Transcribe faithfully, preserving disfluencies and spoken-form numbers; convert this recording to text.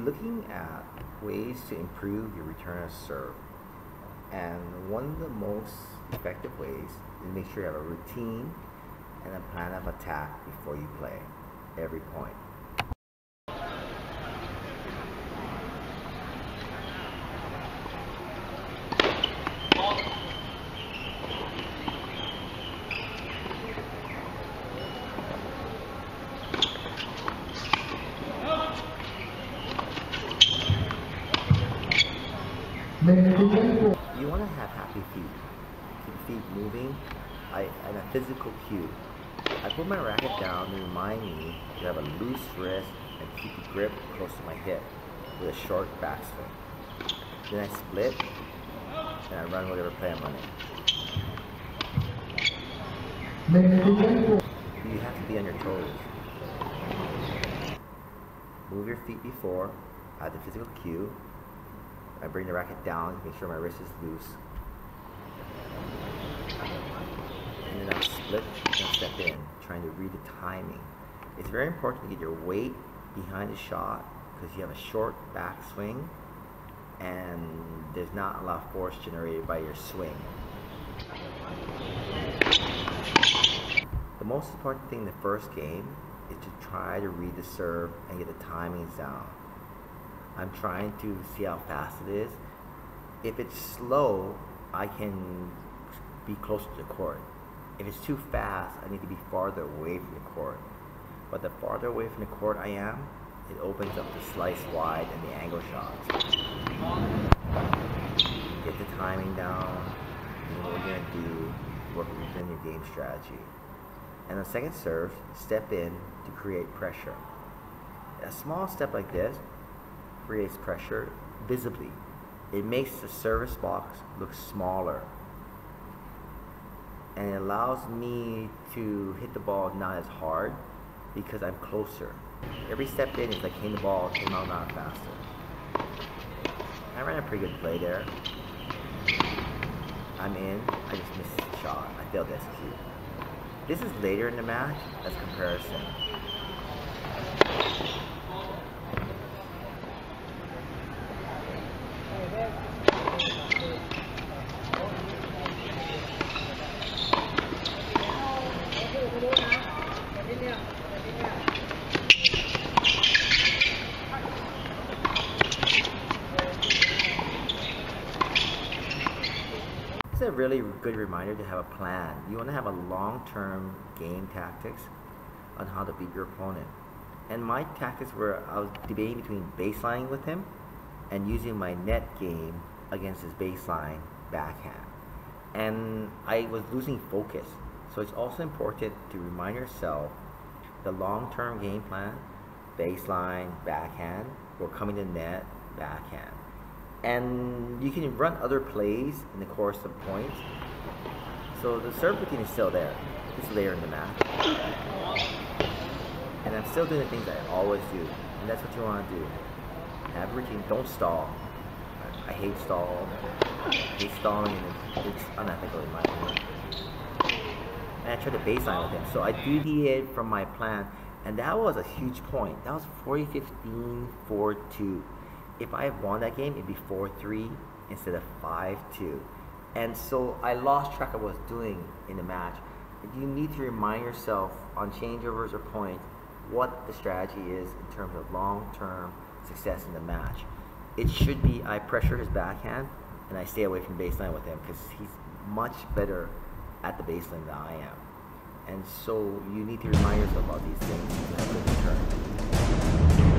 looking at ways to improve your return of serve. And one of the most effective ways is make sure you have a routine and a plan of attack before you play every point. You want to have happy feet. Keep feet moving. I, and a physical cue. I put my racket down to remind me to have a loose wrist and keep the grip close to my hip with a short backswing. Then I split and I run whatever play I'm running. You have to be on your toes. Move your feet before. Add the physical cue. I bring the racket down to make sure my wrist is loose. And then I split and step in, trying to read the timing. It's very important to get your weight behind the shot because you have a short backswing and there's not a lot of force generated by your swing. The most important thing in the first game is to try to read the serve and get the timings down. I'm trying to see how fast it is. If it's slow, I can be closer to the court. If it's too fast, I need to be farther away from the court. But the farther away from the court I am, it opens up the slice wide and the angle shots. Get the timing down, you know what you're gonna do, work within your game strategy. And the second serve, step in to create pressure. A small step like this creates pressure visibly. It makes the service box look smaller. And it allows me to hit the ball not as hard because I'm closer. Every step in is like hitting the ball ten miles an hour faster. I ran a pretty good play there. I'm in, I just missed the shot. I failed to execute. This is later in the match as comparison. It's a really good reminder to have a plan. You want to have a long-term game tactics on how to beat your opponent. And my tactics were, I was debating between baselining with him and using my net game against his baseline backhand. And I was losing focus. So it's also important to remind yourself the long-term game plan, baseline, backhand, or coming to net, backhand. And you can run other plays in the course of points. So the serve routine is still there. It's later in the match. And I'm still doing the things I always do. And that's what you want to do. Have a routine. Don't stall. I hate stall. I hate stalling, and it's unethical in my opinion. And I tried to baseline with him. So I deviated from my plan. And that was a huge point. That was forty fifteen, four two. If I had won that game, it'd be four three instead of five two. And so I lost track of what I was doing in the match. You need to remind yourself on changeovers or points what the strategy is in terms of long-term success in the match. It should be I pressure his backhand and I stay away from baseline with him because he's much better at the baseline than I am. And so you need to remind yourself about these things to have a good return.